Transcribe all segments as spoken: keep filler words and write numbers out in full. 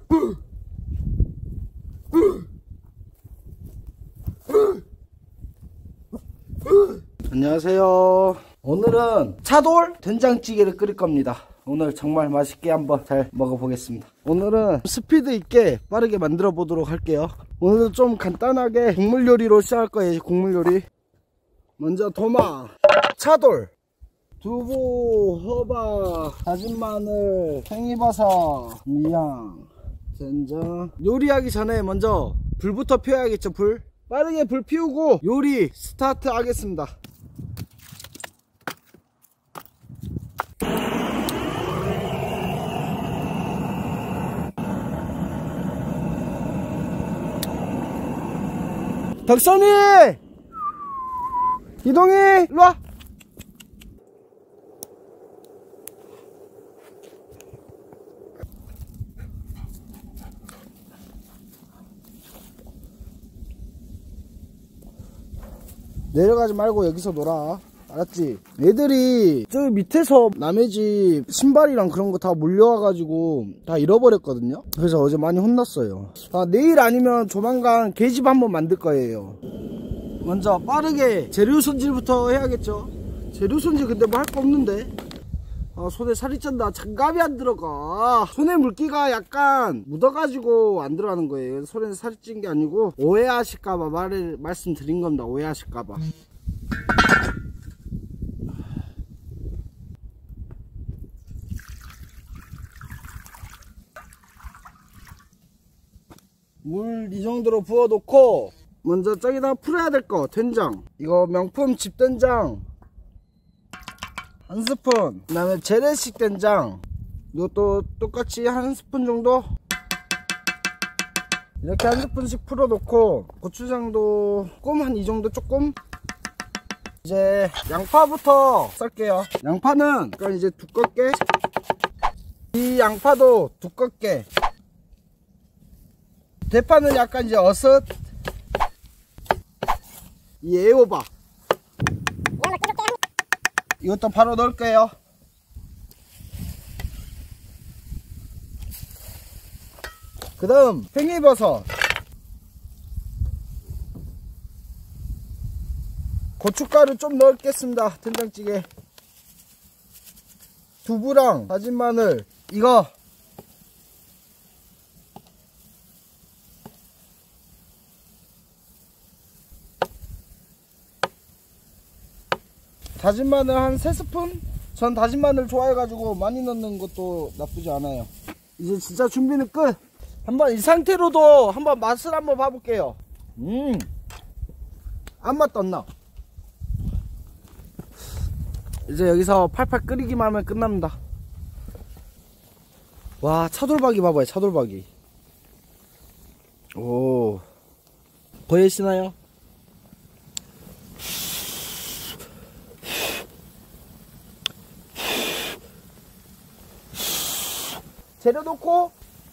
안녕하세요. 오늘은 차돌 된장찌개를 끓일 겁니다. 오늘 정말 맛있게 한번 잘 먹어보겠습니다. 오늘은 스피드 있게 빠르게 만들어 보도록 할게요. 오늘은 좀 간단하게 국물 요리로 시작할 거예요. 국물 요리. 먼저 도마, 차돌, 두부, 호박, 다진 마늘, 팽이버섯, 미양, 된장. 요리하기 전에 먼저 불부터 피워야겠죠. 불 빠르게 불 피우고 요리 스타트 하겠습니다. 덕선이! 이동이! 일로와! 내려가지 말고 여기서 놀아. 알았지? 애들이 저기 밑에서 남의 집 신발이랑 그런 거 다 몰려와가지고 다 잃어버렸거든요. 그래서 어제 많이 혼났어요. 아, 내일 아니면 조만간 계집 한번 만들 거예요. 먼저 빠르게 재료 손질부터 해야겠죠. 재료 손질 근데 뭐 할 거 없는데. 아, 손에 살이 짠다. 장갑이 안 들어가. 손에 물기가 약간 묻어가지고 안 들어가는 거예요. 손에 살이 찐 게 아니고 오해하실까봐 말을 말씀드린 겁니다. 오해하실까봐. 물 이 정도로 부어 놓고 먼저 저기다 풀어야 될 거 된장. 이거 명품 집된장 한 스푼. 그 다음에 재래식 된장 이것도 똑같이 한 스푼 정도. 이렇게 한 스푼씩 풀어 놓고 고추장도 조금 한 이 정도 조금. 이제 양파부터 썰게요. 양파는 약간 이제 두껍게. 이 양파도 두껍게. 대파는 약간 이제 어슷. 이 애호박 이것도 바로 넣을게요. 그 다음 팽이버섯, 고춧가루 좀 넣겠습니다. 된장찌개. 두부랑 다진 마늘. 이거 다진 마늘 한 세 스푼? 전 다진 마늘 좋아해가지고 많이 넣는 것도 나쁘지 않아요. 이제 진짜 준비는 끝. 한번 이 상태로도 한번 맛을 한번 봐볼게요. 음, 안 맛떴나? 이제 여기서 팔팔 끓이기만 하면 끝납니다. 와, 차돌박이 봐봐요. 차돌박이. 오, 보이시나요? 재료 넣고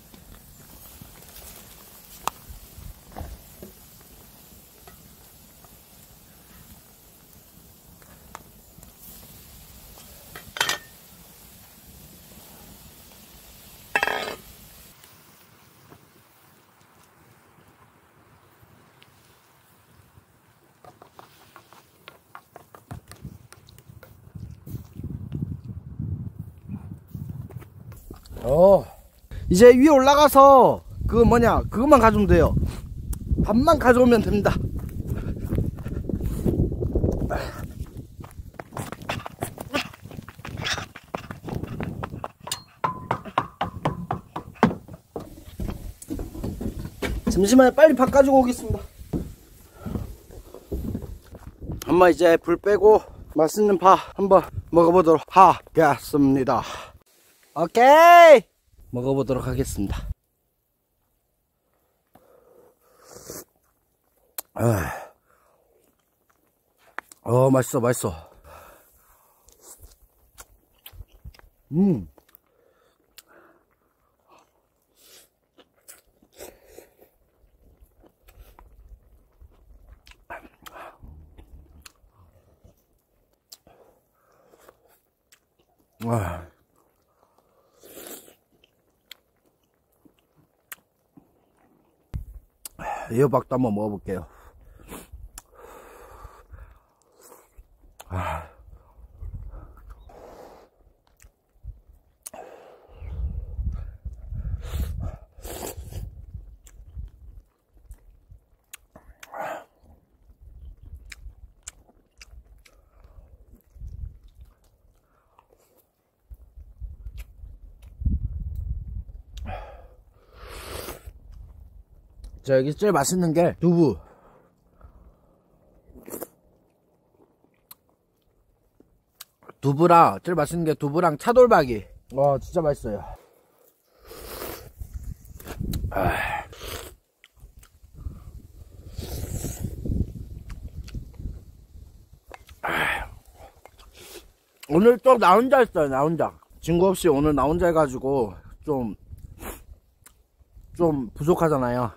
어, 이제 위에 올라가서 그 뭐냐 그것만 가져오면 돼요. 밥만 가져오면 됩니다. 잠시만요. 빨리 밥 가지고 오겠습니다. 한번 이제 불 빼고 맛있는 밥 한번 먹어보도록 하겠습니다. 오케이, 먹어보도록 하겠습니다. 어, 맛있어 맛있어. 음, 와. 애호박도 한번 먹어볼게요. 아. 자, 여기 제일 맛있는 게 두부. 두부랑 제일 맛있는 게 두부랑 차돌박이. 와, 진짜 맛있어요. 아. 아. 오늘 또 나 혼자 했어요. 나 혼자. 친구 없이 오늘 나 혼자 해가지고 좀 좀 부족하잖아요.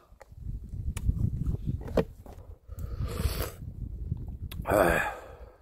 아.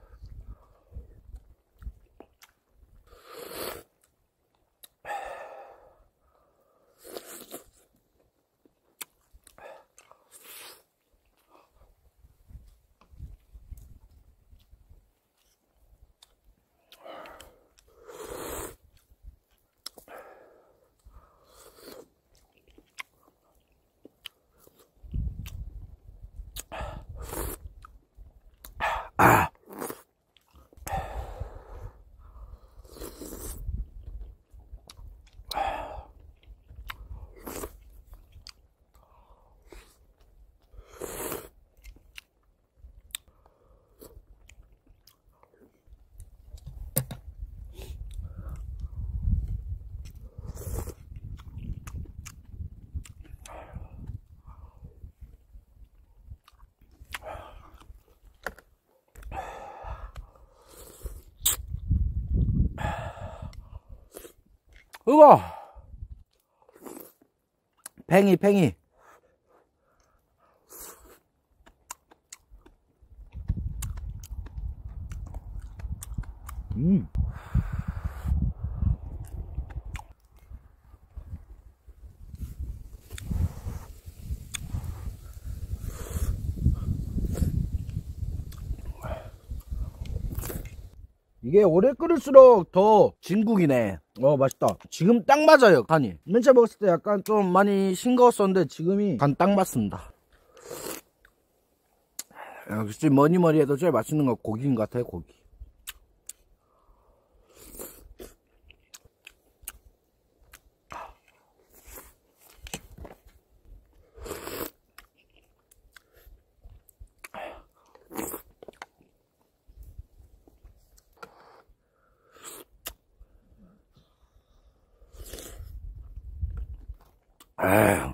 아. 으아! 팽이, 팽이. 음. 이게 오래 끓일수록 더 진국이네. 어, 맛있다. 지금 딱 맞아요, 간이. 맨 처음 먹었을 때 약간 좀 많이 싱거웠었는데 지금이 간 딱 맞습니다. 역시 뭐니 뭐니 해도 제일 맛있는 건 고기인 것 같아요, 고기. 에휴.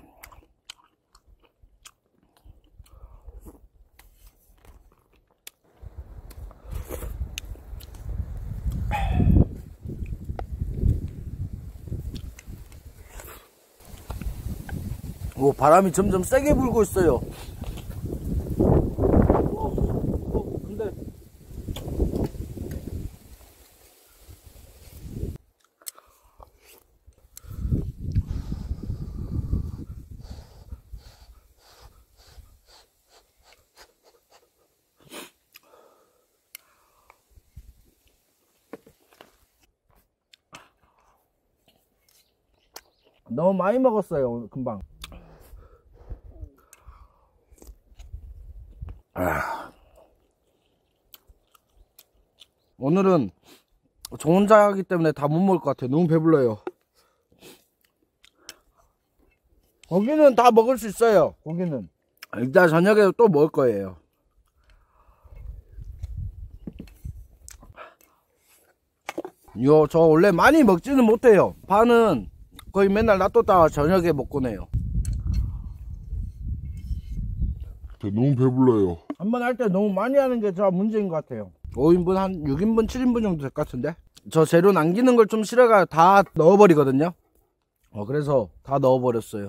오, 바람이 점점 세게 불고 있어요. 어, 어, 근데 너무 많이 먹었어요, 오늘 금방. 아. 오늘은 저 혼자 하기 때문에 다 못 먹을 것 같아요. 너무 배불러요. 고기는 다 먹을 수 있어요. 고기는 일단 저녁에 또 먹을 거예요. 요, 저 원래 많이 먹지는 못해요. 반은 거의 맨날 놔뒀다가 저녁에 먹곤 해요. 너무 배불러요. 한 번 할 때 너무 많이 하는 게 저 문제인 것 같아요. 오 인분 한 육 인분 칠 인분 정도 될 것 같은데, 저 재료 남기는 걸 좀 싫어가 다 넣어버리거든요. 어 그래서 다 넣어버렸어요.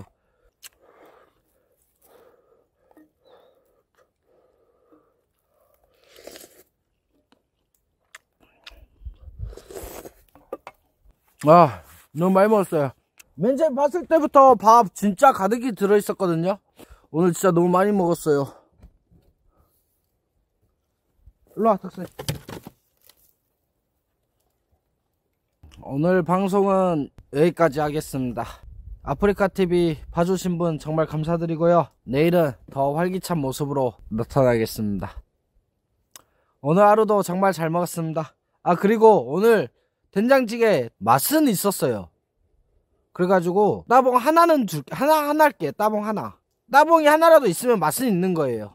아, 너무 많이 먹었어요. 맨 처음 봤을 때부터 밥 진짜 가득히 들어있었거든요. 오늘 진짜 너무 많이 먹었어요. 일로와 탁세. 오늘 방송은 여기까지 하겠습니다. 아프리카티비 봐주신 분 정말 감사드리고요. 내일은 더 활기찬 모습으로 나타나겠습니다. 오늘 하루도 정말 잘 먹었습니다. 아 그리고 오늘 된장찌개 맛은 있었어요. 그래가지고 따봉 하나는 줄 하나 하나 할게. 따봉 하나. 따봉이 하나라도 있으면 맛은 있는 거예요.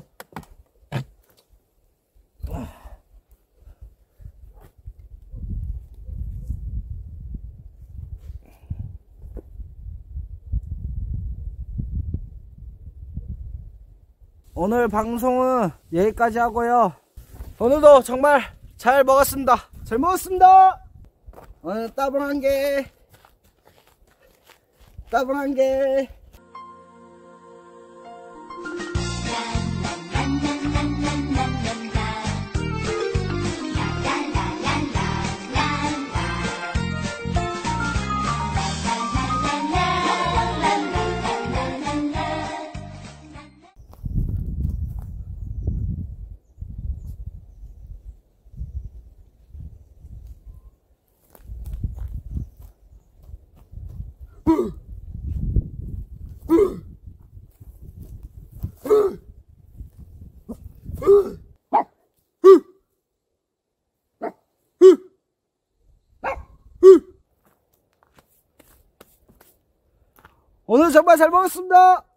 오늘 방송은 여기까지 하고요. 오늘도 정말 잘 먹었습니다. 잘 먹었습니다. 오늘 따봉 한 개, 따봉 한 개. 오늘 정말 잘 먹었습니다.